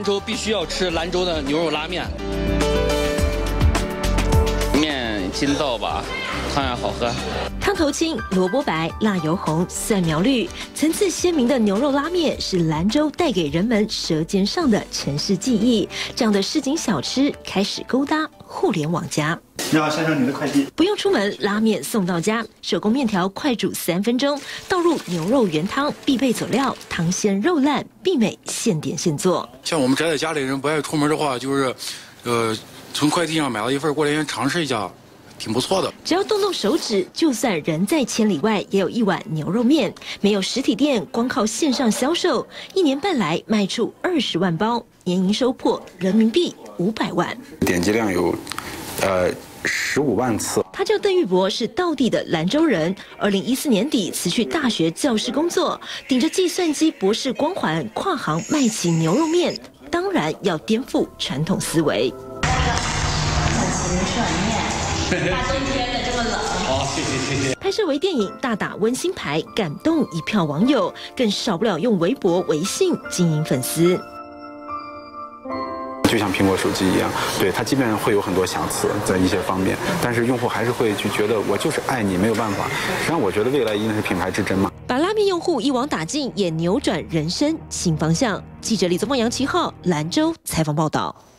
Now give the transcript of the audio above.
兰州必须要吃兰州的牛肉拉面。面筋道吧，汤也好喝。 汤头清，萝卜白，辣油红，蒜苗绿，层次鲜明的牛肉拉面是兰州带给人们舌尖上的城市记忆。这样的市井小吃开始勾搭互联网加。 你好，先生，您的快递。 不用出门，拉面送到家。手工面条快煮3分钟，倒入牛肉原汤，必备佐料汤鲜肉烂，媲美现点现做。 像我们宅在家里人不爱出门的话，就是，从快递上买了一份过来先尝试一下。挺不错的， 只要动动手指，就算人在千里外，也有一碗牛肉面。没有实体店，光靠线上销售，1年半来卖出20万包，年营收破人民币500万， 点击量有15万次。 他叫邓玉博，是道地的兰州人。2014年底辞去大学教师工作，顶着计算机博士光环，跨行卖起牛肉面，当然要颠覆传统思维。 大冬天的这么冷， 好，谢谢。 拍摄微电影，大打温馨牌，感动一票网友，更少不了用微博、微信经营粉丝。 就像苹果手机一样，对它基本上会有很多瑕疵在一些方面，但是用户还是会去觉得我就是爱你，没有办法。实际上，我觉得未来一定是品牌之争嘛。 把拉面用户一网打尽，也扭转人生新方向。记者李宗茂、杨奇浩，兰州采访报道。